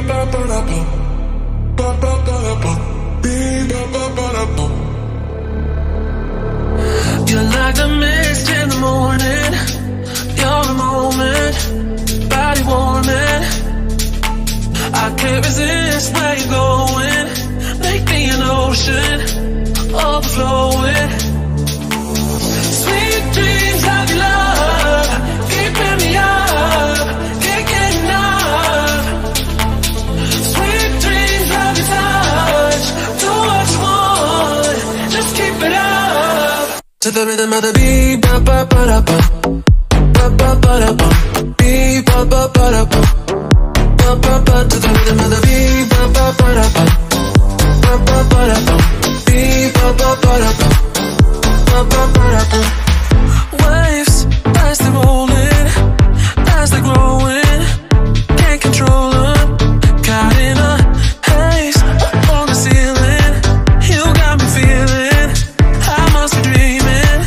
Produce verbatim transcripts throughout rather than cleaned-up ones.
You're like the mist in the morning. You're a moment, body warming. I can't resist where you're going. Make me an ocean, overflowing. Sweet dreams of your love, keeping me up, can't get enough. Sweet dreams of your touch, do what you want, just keep it up. To the rhythm of the beat, ba ba ba da ba, ba ba ba da ba, beat ba ba ba da ba, ba ba ba. To the rhythm of the beat, ba ba ba da ba, ba ba ba da ba, beat ba ba ba da ba, ba ba ba da ba. Waves as they rolling, as they growing, can't control them. Caught in a haze on the ceiling, you got me feeling I must be dreaming.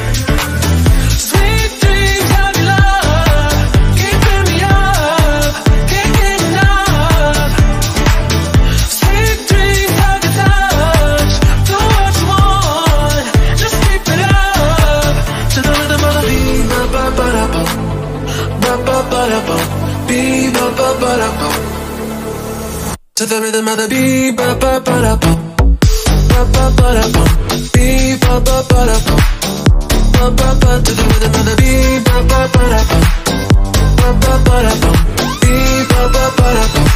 Sweet dreams of your love, keeping me up, can't get enough. Sweet dreams of your touch, do what you want, just keep it up. To the rhythm of the beat, ba ba ba da ba, ba ba ba da ba, beat ba ba ba da ba. To the rhythm of the beat, ba ba ba da ba, ba ba ba da ba, beat ba ba ba da ba, ba ba ba. To the rhythm of the beat, ba ba ba da ba, ba ba ba da ba, beat ba ba ba da ba.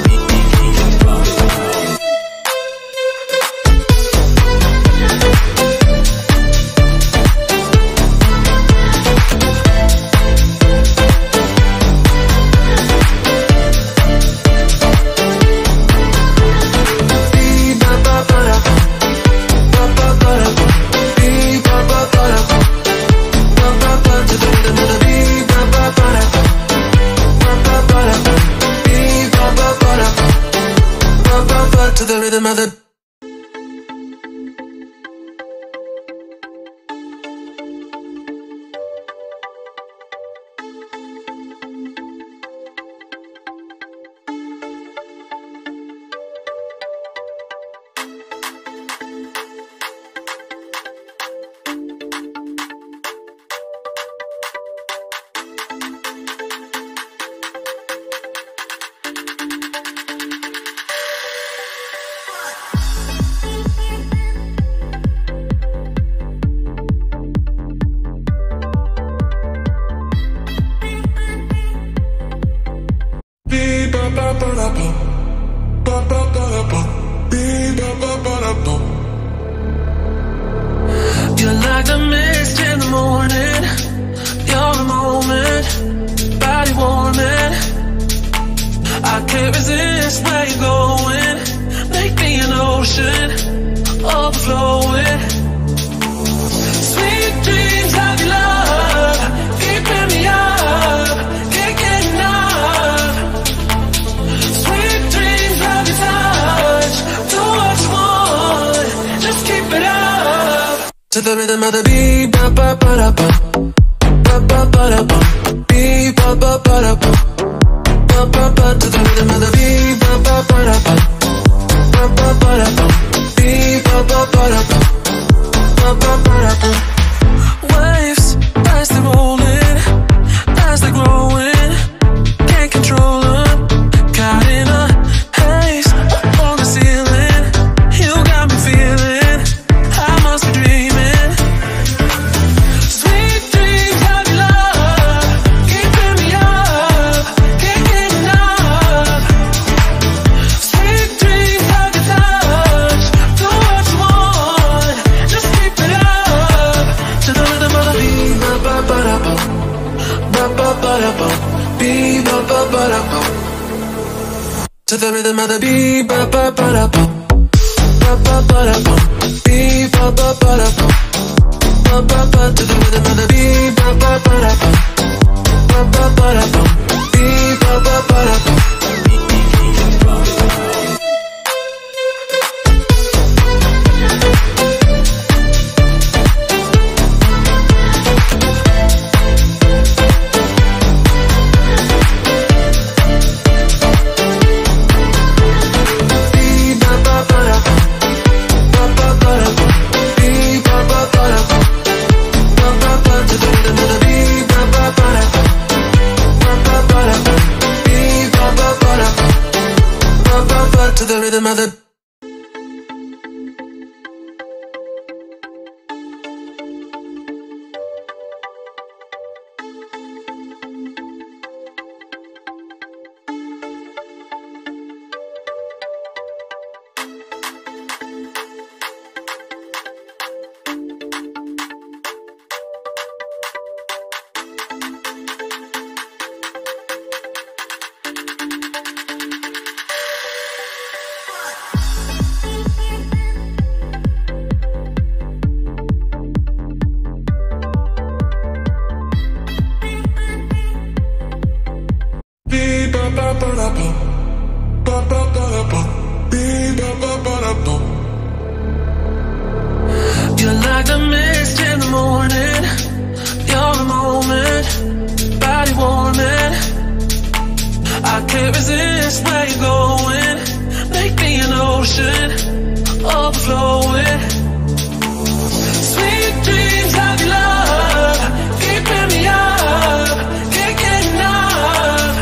To the rhythm of the You're like the mist in the morning. You're a moment, body warming. I can't resist where you're going. Make me an ocean, overflowing. Sweet dreams of your love, keeping me up, can't get enough. Sweet dreams of your touch, do what you want, just keep it up. To the rhythm of the beat, ba ba ba da ba, ba ba ba da ba, beat ba ba ba da ba, ba ba ba. To the rhythm of the beat, ba ba ba da ba, ba ba ba da ba, beat ba ba ba da ba, ba ba ba da ba. Waves as they rolling, as they growing, can't control them. Caught in a haze on the ceiling, you got me feeling I must be dreaming. Sweet dreams of your love, keeping me up, can't get enough. Sweet dreams of your touch, do what you want, just keep it up. To the rhythm of the beat, ba ba ba da ba, ba ba ba da ba, beat ba ba ba da ba. To the rhythm of the beat, ba ba ba da ba, ba ba ba da ba, beat ba ba ba da ba, ba ba ba. To the rhythm of the beat, ba ba ba da ba, ba ba ba da ba, beat ba ba ba da ba. to the rhythm of the. You're like the mist in the morning. You're a moment, body warming. I can't resist where you're going. Make me an ocean, overflowing. Sweet dreams of your love, keeping me up, can't get enough.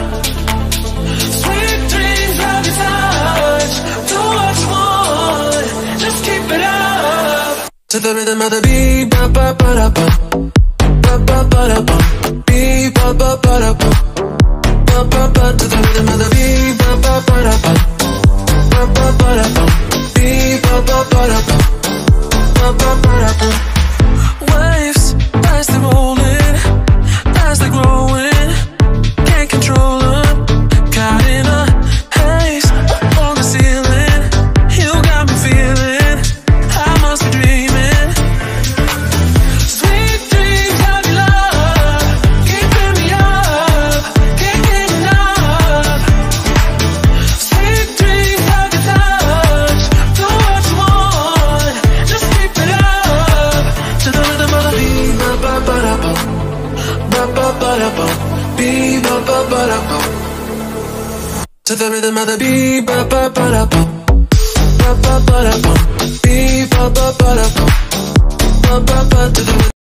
Sweet dreams of your touch, do what you want, just keep it up. To the rhythm of the beat, ba ba ba da ba, ba ba ba da ba, beat ba ba ba da ba, ba ba ba. To the rhythm of the beat, ba ba ba da ba, ba ba ba da ba, beat ba ba ba da ba, ba ba ba da ba. Waves, as they're rolling, as they're growing, can't control them. Caught in a haze on the ceiling, you got me feeling I must be dreaming. Sweet dreams of your love, keeping me up, can't get enough. Sweet dreams of your touch, do what you want, just keep it up. To the rhythm of the beat, Ba ba ba da ba, ba ba ba da ba, beat ba ba ba da ba. To the rhythm of the beat, ba ba ba da ba, ba ba ba da ba, beat ba ba ba da ba, ba ba ba. To the